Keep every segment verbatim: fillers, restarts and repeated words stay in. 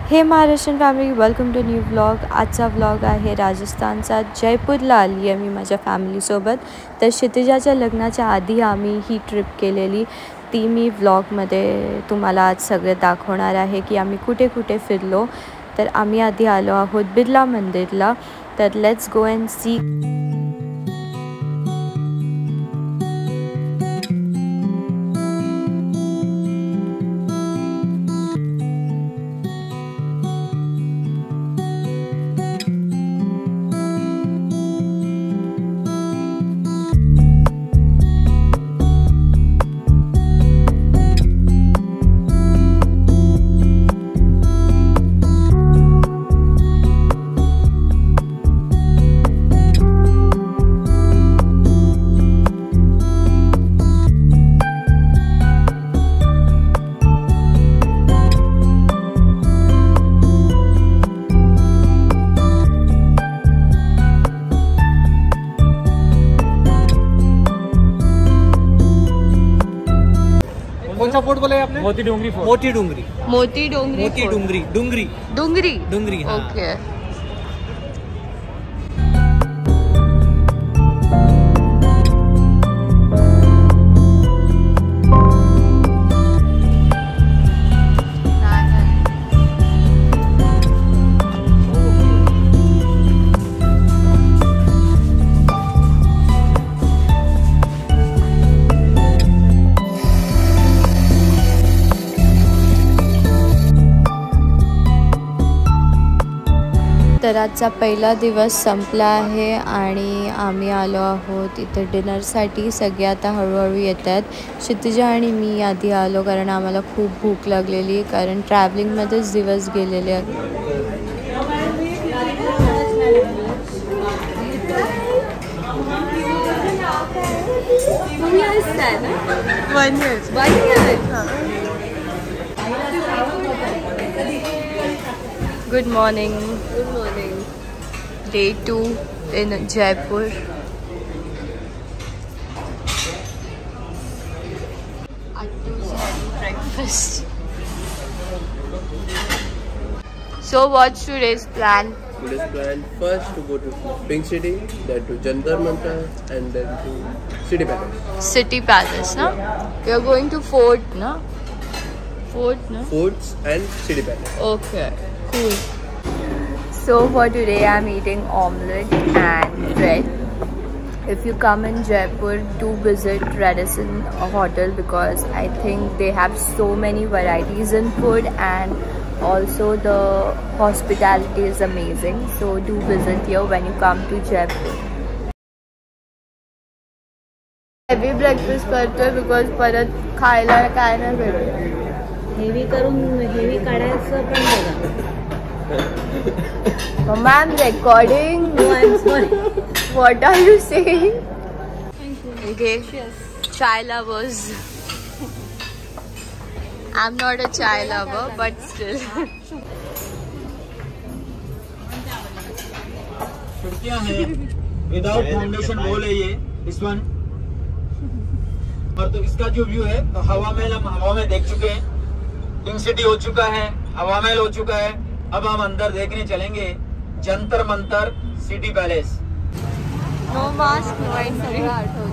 Hey Maharashtrian family, welcome to new vlog. आजचा vlog आहे राजस्थानचा. जयपूरला आली आहे मी माझ्या फॅमिलीसोबत. तर क्षितिजाच्या लग्नाच्या आधी आम्ही ही ट्रिप केलेली, ती मी व्लॉगमध्ये तुम्हाला आज सगळं दाखवणार आहे की आम्ही कुठे कुठे फिरलो. तर आम्ही आधी आलो आहोत बिर्ला मंदिरला. तर लेट्स गो अँड सी. कौन सा फोर्ट बोला है आपने? मोती डोंगरी फोर्ट. मोती डोंगरी. मोती डोंगरी. मोती डोंगरी. डोंगरी. डोंगरी. डोंगरी. हाँ. ओके. तर आजचा पहिला दिवस संपला आहे आणि आम्ही आलो आहोत इथे डिनरसाठी. सगळे आता हळूहळू येत आहेत. क्षितिजा आणि मी आधी आलो कारण आम्हाला खूप भूक लागलेली, कारण ट्रॅव्हलिंगमध्येच दिवस गेलेले. Good morning. Good morning. Day two in Jaipur. Attu's having breakfast. So what's today's plan? Today's plan first to go to Pink City, then to Jantar Mantar, and then to City Palace. City Palace, no? We are going to Fort, no? Fort, no? Forts and City Palace. Okay. Cool. So for today I'm eating omelette and bread. If you come in Jaipur, do visit Radisson Hotel because I think they have so many varieties in food and also the hospitality is amazing. So do visit here when you come to Jaipur. Heavy breakfast करतोय because परत खायला काय नाही भेटत. Heavy करून heavy काढायचं पण बघा. Mama, I'm recording. No, I'm sorry. What are you saying? Thank you. Okay. Cheers. Chai lovers. I'm not a chai lover, but still. खिड़कियाँ हैं विदाउट फाउंडेशन वॉल है ये इस वन. और तो इसका जो व्यू है तो हवा महल हम हवा में देख चुके हैं. पिंक सिटी हो चुका है, हवा महल हो चुका है. अब हम अंदर देखने चलेंगे Jantar Mantar, city palace. No mask, no entry.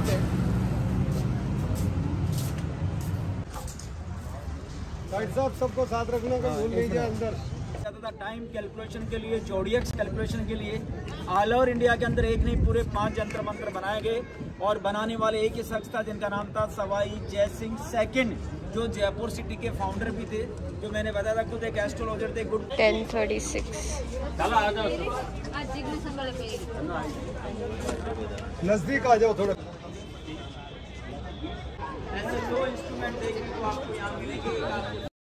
Guide साहब सबको साथ रखने का भूल नहीं जाए अंदर. टाइम कैलकुलेशन के लिए, जोडियक्स कैलकुलेशन के लिए ऑल ओवर इंडिया के अंदर एक नहीं पूरे पांच जंतर मंत्र बनाए गए और बनाने वाले एक ही शख्स था जिनका नाम था सवाई जय सिंह सेकंड, जो जयपुर सिटी के फाउंडर भी थे. जो मैंने बताया था खुद एक एस्ट्रोलॉजर थे. Good ten thirty-six. नजदीक आ जाओ थोड़ा. ऐसे दो इंस्ट्रूमेंट देखने को आपको यहाँ मिलेंगे.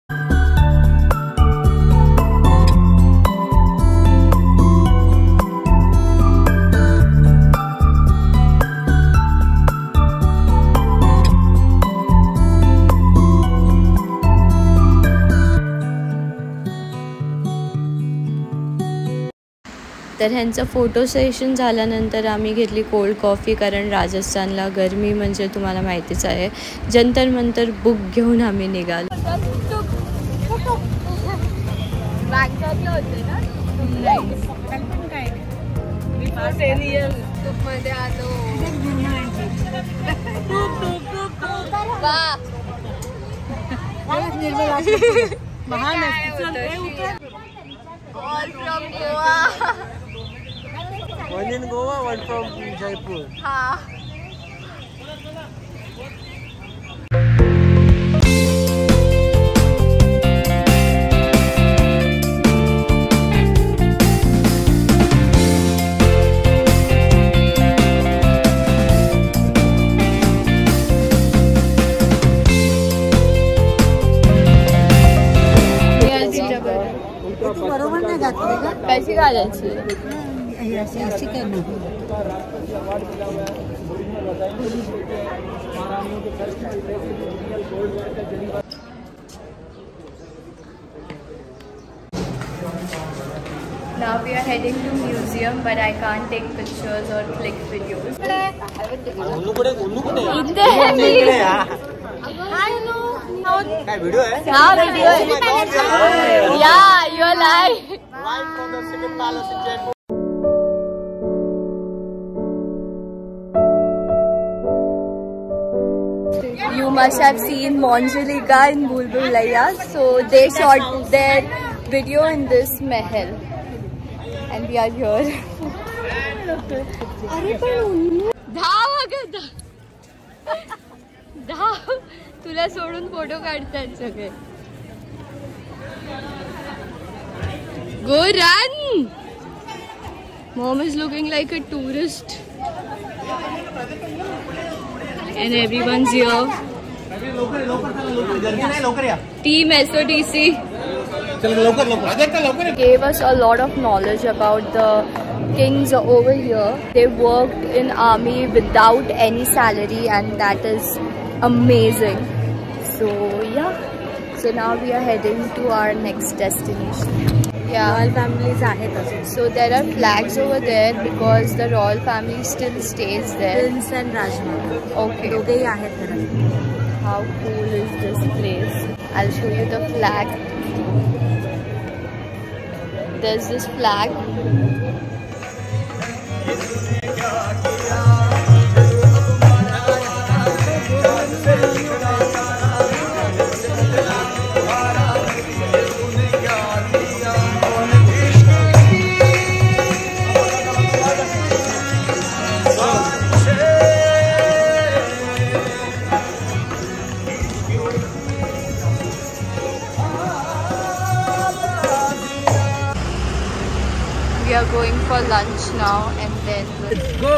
तर ह्यांचं फोटो सेशन झाल्यानंतर आम्ही घेतली कोल्ड कॉफी, कारण राजस्थानला गरमी म्हणजे तुम्हाला माहितीच आहे. जंतर मंतर बुक घेऊन आम्ही निघालो. बँकॉकला होते ना? मध्ये आलो. All from Goa. One in Goa, one from Jaipur. हाँ. बरोबर नाही घातली का? कशी घालायची? अशी अशी करणार. Now we are heading to museum, but I can't take pictures or click videos. काय व्हिडिओ आहे? हाँ वीडियो है. Yeah, you're live. Live from the City Palace in Jaipur. You must have seen Manjalika in Bhool Bhulaiya, so they shot their video in this mahal, and we are here. धाव अगं धाव, तुला सोडून photo काढतात सगळे. Go run! Mom is looking like a tourist. And everyone's here. Team S O T C gave us a lot of knowledge about the kings over here. They worked in army without any salary, and that is amazing. So yeah, so now we are heading to our next destination. Yeah, Royal families आहेत अजून. so there are flags over there because the royal family still stays there. Prince and Rajmahal. Okay. दोघेही आहेत घरात. How cool is this place? I'll show you the flag. There's this flag. We are going for lunch now, and then let's go.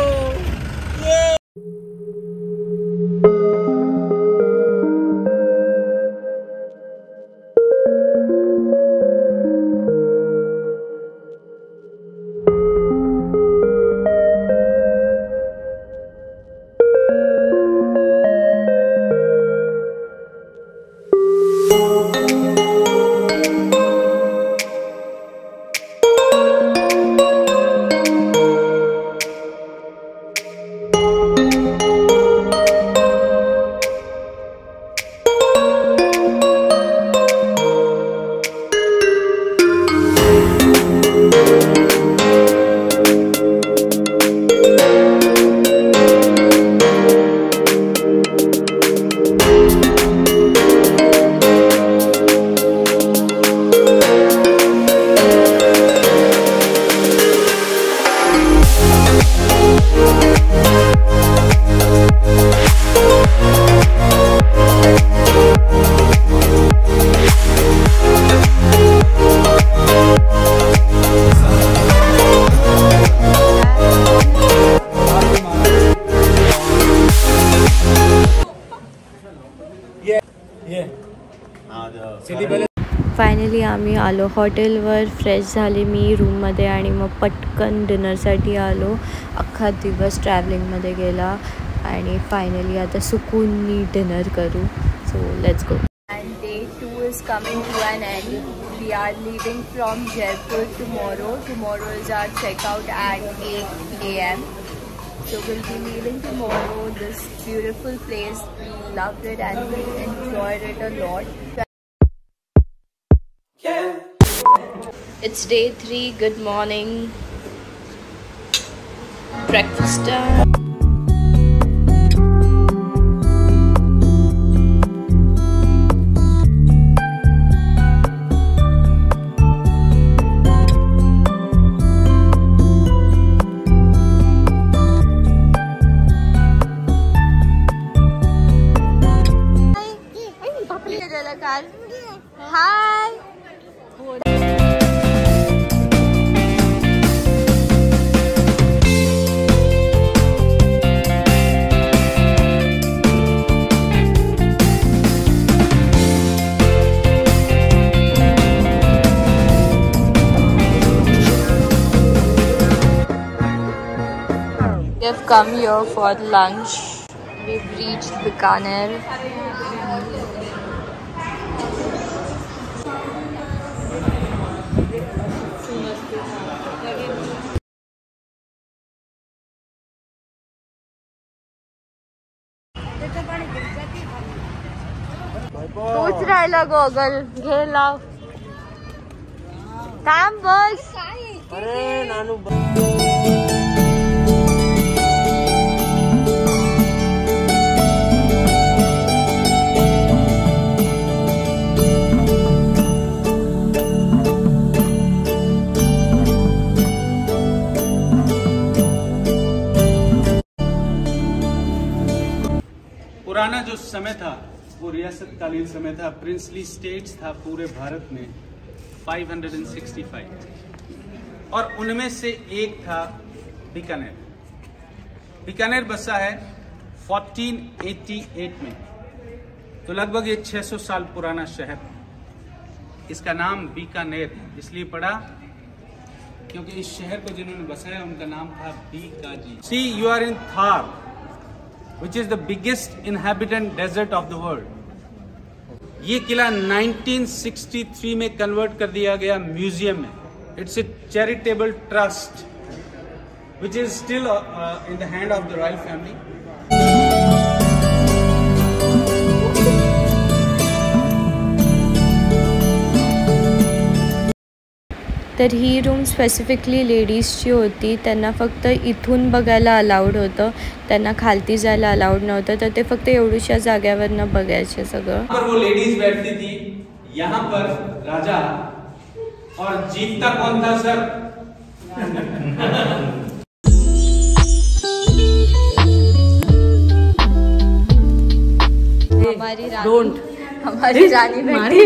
Finally आम्ही आलो हॉटेलवर, fresh झाले मी रूममध्ये आणि मग पटकन डिनरसाठी आलो. अख्खा दिवस ट्रॅव्हलिंगमध्ये गेला आणि फायनली आता सुकूननी डिनर करू. So let's go. And day two is coming to an end. We are leaving from Jaipur tomorrow. Tomorrow is our checkout at eight A M So we'll be leaving tomorrow. This beautiful place, we loved it and we enjoyed it a lot. Yeah. It's day three. Good morning. Breakfast time. Hi. We've come here for lunch. We've reached Bikaner. तूच राहिला goggle घे लाव थांब बस. अरे नानू पुराना जो समय था वो रियासत कालीन समय था. प्रिंसली स्टेट्स था पूरे भारत में पाँच सौ पैंसठ और उनमें से एक था बीकानेर. बीकानेर बसा है चौदह सौ अट्ठासी में, तो लगभग ये छह सौ साल पुराना शहर. इसका नाम बीकानेर इसलिए पड़ा क्योंकि इस शहर को जिन्होंने बसाया उनका नाम था Bikaji. See you are in Thar which is the biggest inhabitant desert of the world. ये किला नाइनटीन सिक्सटी थ्री में कन्वर्ट कर दिया गया म्यूजियम में. It's a charitable trust which is still uh, in the hand of the royal family. तर ही room specifically लेडीजची होती. त्यांना फक्त इथून बघायला अलाउड होतं, त्यांना खालती जायला अलाउड नव्हतं. तर ते फक्त एवढ्याशा जाग्यावरनं बघायचे सगळं. पर वो लेडीज बैठती थी. यहाँ पर राजा और जीतता कौन था सर? हमारी रानी, हमारी रानी बैठी.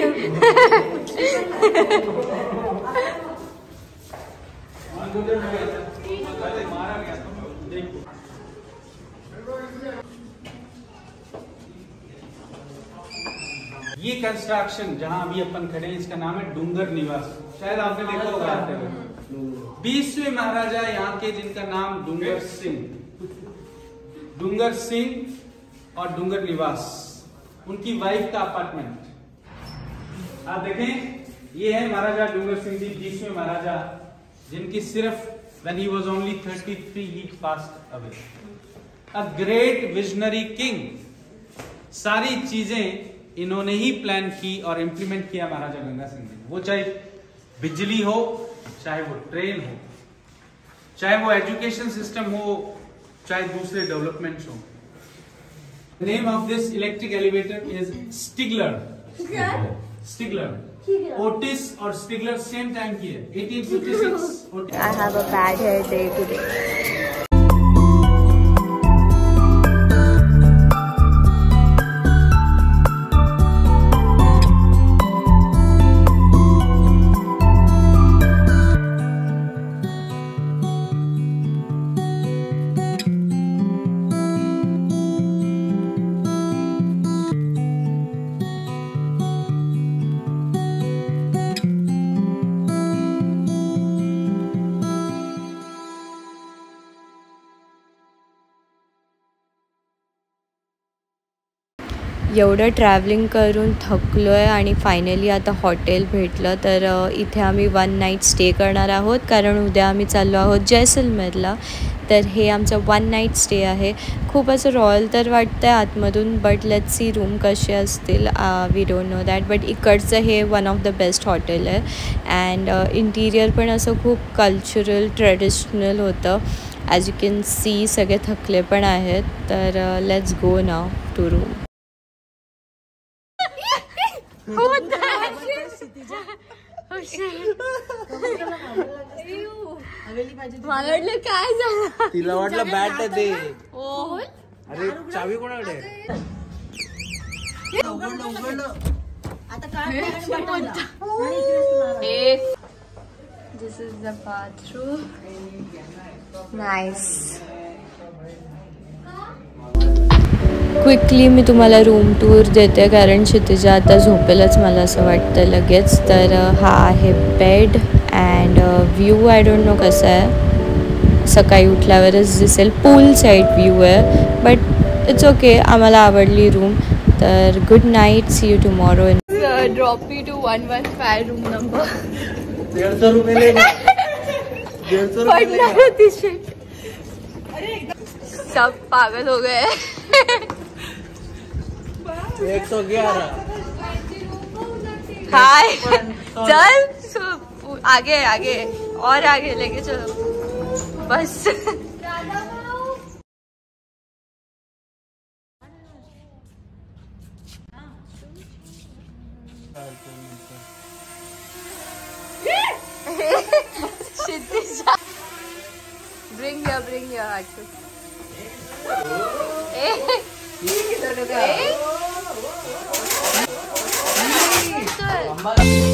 ये कंस्ट्रक्शन जहां अभी अपन खड़े हैं इसका नाम है डूंगर निवास. शायद आपने देखा होगा आते हुए. बीसवें महाराजा यहाँ के जिनका नाम डूंगर सिंह, डूंगर सिंह और डूंगर निवास, उनकी वाइफ का अपार्टमेंट. आप देखें ये है महाराजा डूंगर सिंह जी, बीसवें महाराजा, जिनकी सिर्फ when he was only thirty-three he passed away. A great visionary king. सारी चीजें इन्होंने ही प्लान की और इम्प्लीमेंट किया महाराजा गंगा सिंह ने. वो चाहे बिजली हो, चाहे वो ट्रेन हो, चाहे वो एजुकेशन सिस्टम हो, चाहे दूसरे डेवलपमेंट्स हो. The name of this electric elevator is Stigler. Stigler. Otis और Stigler same time की है, eighteen fifty-six. I have a bad hair day today. एवढं ट्रॅव्हलिंग करून थकलो आहे आणि फायनली आता हॉटेल भेटलं. तर इथे आम्ही वन नाईट स्टे करणार आहोत कारण उद्या आम्ही चाललो आहोत जैसलमेरला. तर हे आमचं वन नाईट स्टे आहे. खूप असं रॉयल तर वाटतं आहे आतमधून, बट लेट्स सी रूम कसे असतील. We don't know that, but इकडचं हे one of the best hotel आहे. अँड इंटिरियर पण असं खूप कल्चरल ट्रेडिशनल होतं. ॲज यू कॅन सी सगळे थकले पण आहेत. तर let's go now to room. मला वाटलं काय झालं, तिला वाटलं बॅट आहे ते. अरे चावी कोणाकडे? This is the bathroom. Nice. Quickly मी तुम्हाला रूम टूर देते कारण क्षितिजा आता झोपेलच मला असं वाटतं लगेच. तर हा आहे bed and view I don't know कसा आहे, सकाळी उठल्यावरच दिसेल. पूल साईड व्ह्यू आहे बट इट्स ओके, आम्हाला आवडली रूम. तर good night, see you tomorrow. Drop me two one one five room number. डेढ़ सौ रुपये डेढ़ सौ रुपये. सब पागल हो गए. एक सौ ग्यारह. हाय चल आगे आगे और आगे लेके चलो बस. Kshitija bring your bring your outfit. A